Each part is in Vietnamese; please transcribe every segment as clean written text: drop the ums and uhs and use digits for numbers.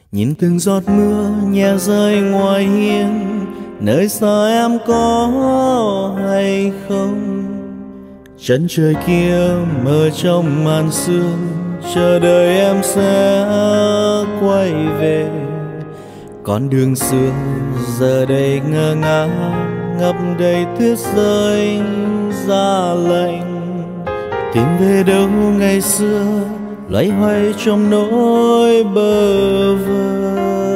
Nhìn từng giọt mưa nhẹ rơi ngoài hiên, nơi xa em có hay không? Chân trời kia mờ trong màn sương, chờ đợi em sẽ quay về. Con đường xưa giờ đây ngơ ngác, ngập đầy tuyết rơi ra lạnh. Tìm về đâu ngày xưa, loay hoay trong nỗi bơ vơ.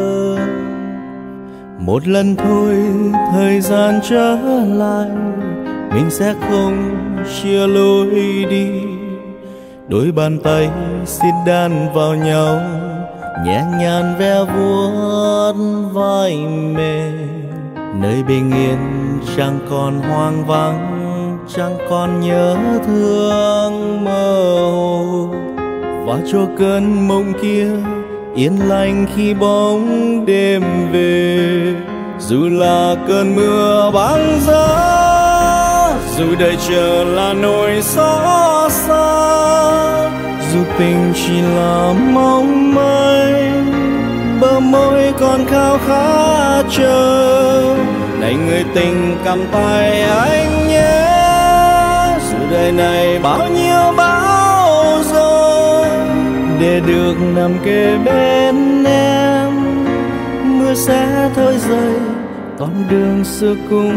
Một lần thôi thời gian trở lại, mình sẽ không chia lối đi. Đôi bàn tay siết đan vào nhau, nhẹ nhàng ve vuốt vai mềm. Nơi bình yên chẳng còn hoang vắng, chẳng còn nhớ thương mơ hồ. Và cho cơn mộng kia yên lành khi bóng đêm về. Dù là cơn mưa băng giá, dù đời chờ là nỗi xót xa, dù tình chỉ là mong manh, bờ môi còn khao khát chờ. Này người tình cầm tay anh nhé, dù đời này bao nhiêu bão giông, để được nằm kề bên em. Mưa sẽ thôi rơi, con đường xưa cũng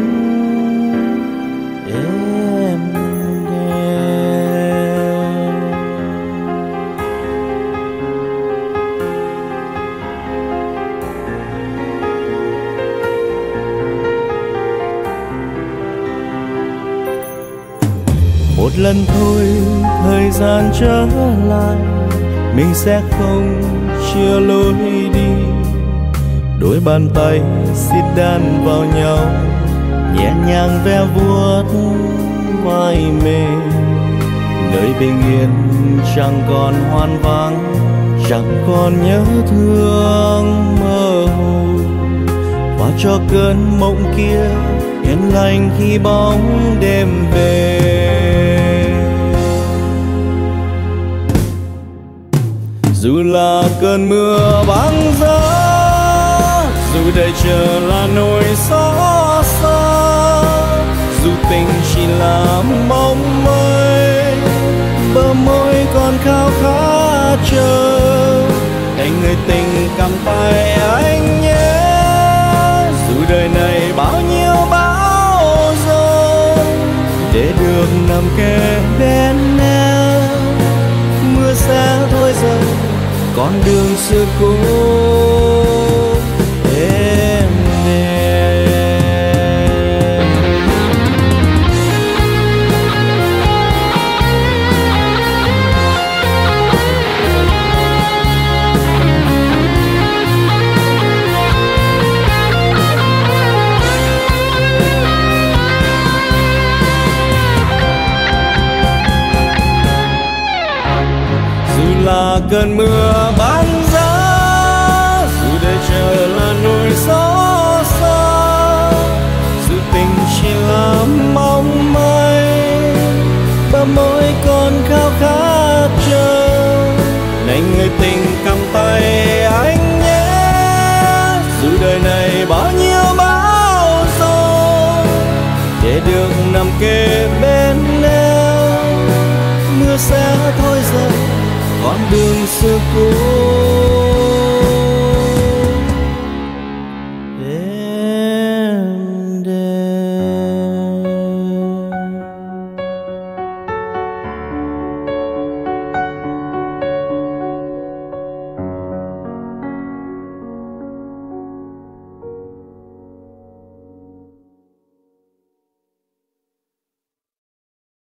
êm đềm. Một lần thôi thời gian trở lại, mình sẽ không chia lối đi. Đôi bàn tay siết đan vào nhau, nhẹ nhàng ve vuốt vai mềm. Nơi bình yên chẳng còn hoang vắng, chẳng còn nhớ thương mơ hồ. Và cho cơn mộng kia yên lành khi bóng đêm về. Dù là cơn mưa băng giá, dù đời chờ là nỗi xót xa, dù tình chỉ là mong mây, bờ môi còn khao khát chờ. Này người tình cầm tay anh nhé, dù đời này bao nhiêu bão giông, để được nằm kề bên em. Mưa sẽ thôi rơi, con đường xưa cũ êm đềm. Dù là cơn mưa